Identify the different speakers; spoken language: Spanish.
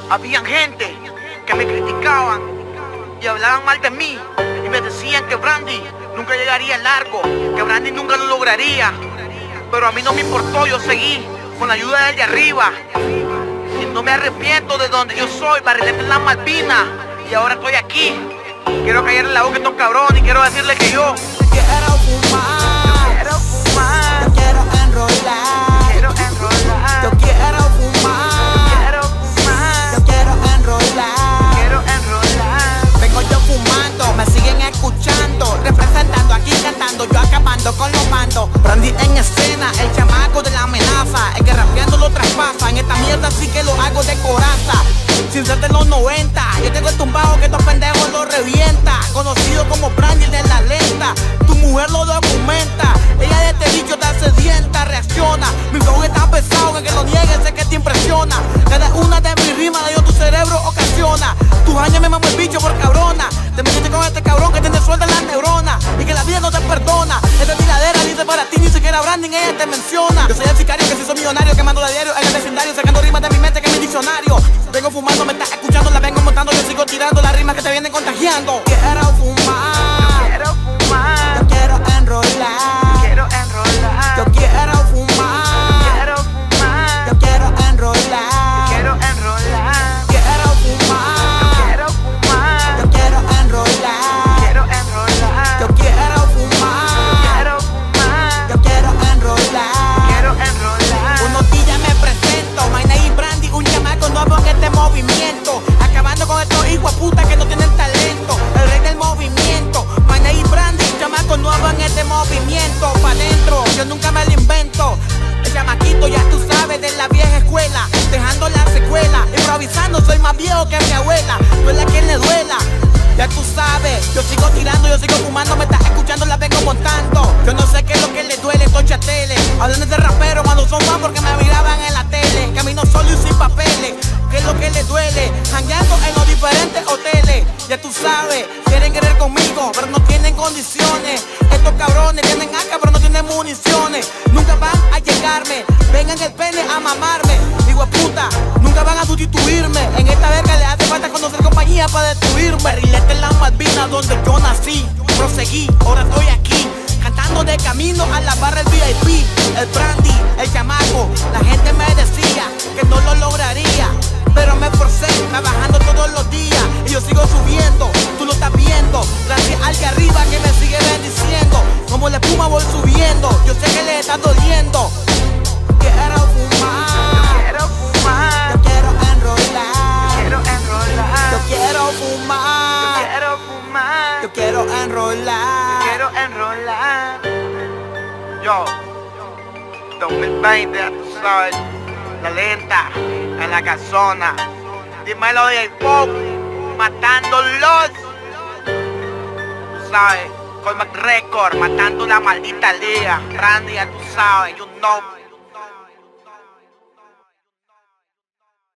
Speaker 1: Habían gente que me criticaban y hablaban mal de mí y me decían que Brandy nunca llegaría largo, que Brandy nunca lo lograría. Pero a mí no me importó, yo seguí con la ayuda de arriba y no me arrepiento de donde yo soy, barrilete en las Malvinas, y ahora estoy aquí. Quiero callarle la boca a estos cabrones y quiero decirles que yo
Speaker 2: quiero fumar, yo quiero enrolar, yo quiero fumar, yo quiero enrolar, vengo yo fumando, me siguen escuchando, representando aquí cantando, yo acabando con los mandos. Brandy en escena, el chamaco de la amenaza, el que rapeando lo traspasa, en esta mierda sí que lo hago de coraza. Sin ser de los 90, yo tengo el tumbado que estos pendejos lo revienta. Conocido como Brandy de la lenta, tu mujer lo documenta. Ella de este bicho está sedienta, reacciona. Mi flow está pesado, que el que lo niegue sé que te impresiona. Cada una de mis rimas de tu cerebro ocasiona. Tus años me mamo el bicho por cabrona. Te metiste con este cabrón que tiene suelta las neuronas y que la vida no te perdona. Esta tiradera dice para ti, ni siquiera Brandy ella te menciona. Yo soy el sicario que se hizo millonario, quemando de diario en el vecindario, sacando rimas de mi mente que es mi diccionario. Vengo fumando, me estás escuchando, la vengo montando, yo sigo tirando las rimas que te vienen contagiando. Quiero fumar, yo quiero enrolar, yo quiero fumar, yo quiero enrolar, quiero fumar, yo quiero enrolar, yo quiero fumar, yo quiero enrolar. Unos días me presento, my name is Brandy, un chamaco nuevo en este movimiento, acabando con estos hijos de puta que no tienen talento. El rey del movimiento, my name is Brandy, un chamaco nuevo en este movimiento. Pa' dentro, yo nunca me lo invento. El chamaquito ya tú sabes de la vieja escuela, dejando la secuela, improvisando, soy más viejo que mi abuela. Duele a quien le duela, ya tú sabes, yo sigo tirando, yo sigo fumando, me estás escuchando, la vengo montando. Yo no sé qué es lo que le duele, estoy chatele. Hablan de rapero cuando son fan porque me miraban en la tele. Camino solo y sin papeles, ¿qué es lo que le duele? Jangueando en los diferentes hoteles. Ya tú sabes, quieren querer conmigo, pero no tienen condiciones. Estos cabrones tienen AK pero no tienen municiones. Nunca van a llegarme, vengan el pene a mamarme. Digo puta, nunca van a sustituirme. En esta verga le hace falta conocer compañía para destruirme. Barrilete en las Malvinas donde yo nací, proseguí, ahora estoy aquí, cantando de camino a la barra el VIP. El Brandy, el chamaco, la gente me decía que no lo lograría, pero me esforcé, trabajando todos los días y yo sigo subiendo, tú lo estás viendo, gracias al que arriba que me sigue bendiciendo. Como la espuma voy subiendo, yo sé que le está doliendo. Quiero fumar, yo quiero enrolar, yo quiero fumar, yo quiero enrolar,
Speaker 1: Yo, 2020, ya tú sabes, la lenta, en la casona. Dímelo de pop, matándolos. Tú sabes, Colmac Record, matando la maldita liga. Brandy, ya tú sabes, you know.